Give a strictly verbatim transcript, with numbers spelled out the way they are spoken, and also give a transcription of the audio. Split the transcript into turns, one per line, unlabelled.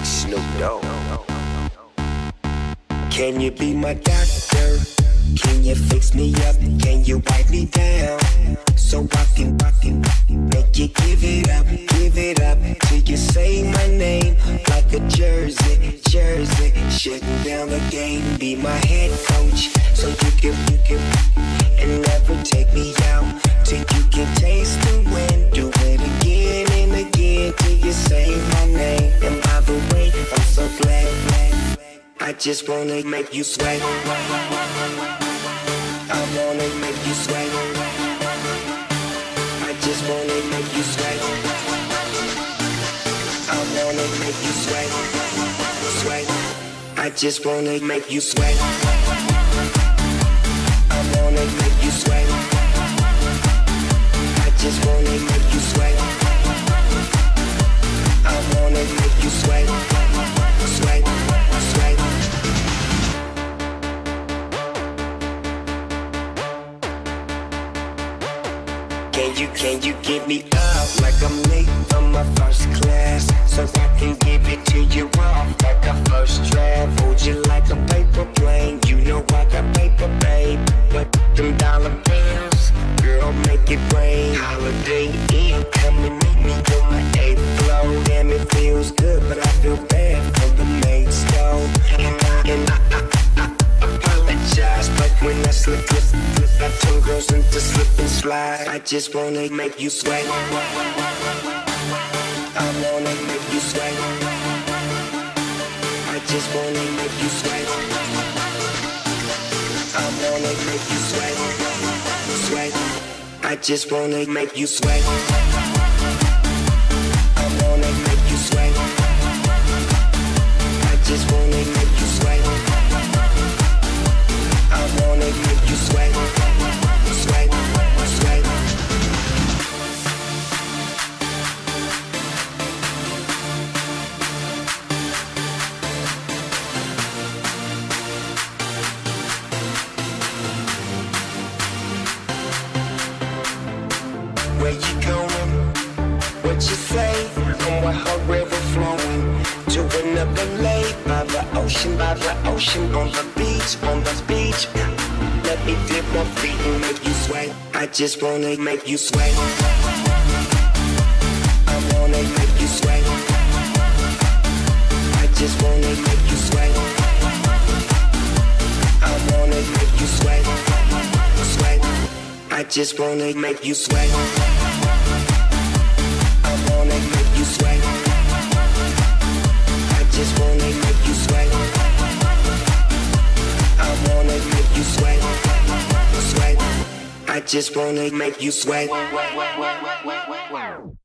Snoop Dogg.
Can you be my doctor? Can you fix me up? Can you wipe me down? So I can, I can make you give it up, give it up till you say my name like a jersey, jersey. Shutting down the game, be my head coach, so you can, you can, and never take me out till you can taste the wind. Do it again and again till you say my name. And by the way, I'm so glad, glad. I just wanna make you sweat. I wanna make you sweat. I just wanna make you sweat. I wanna make you sweat. Sweat. I just wanna make you sweat. I wanna make you sweat. I just wanna make you sweat. I wanna make you sweat. Sweat. Sweat. Can you, can you give me up like I'm late from my first class, so I can give it to you off like a first draft? Hold you like a paper plane, you know I got paper, babe. But them dollar bills, girl, make it rain. Holiday Inn, come and meet me on my eighth floor. Damn, it feels good, but I feel bad for the maid's though. And I, and I, I, I, I apologize, but when I slip, slip, slip, I turn girls into slip and slide. I just wanna make you sweat. I wanna make you sweat. I just wanna make you sweat. I wanna make you sweat. Sweat. I just wanna make you sweat. I wanna make you sweat. I just wanna make you sweat. I wanna make you sweat. Sweat. Sweat. Where you going? What you say? I'm with her river flowing to another lake by the ocean, by the ocean, on the beach, on the beach. Let me dip my feet and make you sweat. I just wanna make you sweat. I wanna make you sweat. I just wanna make you sweat. I wanna make you sweat. Sweat. I just wanna make you sweat. I wanna make you sweat. I just wanna make you sweat. I wanna make you sweat. Sweat. I just wanna make you sweat.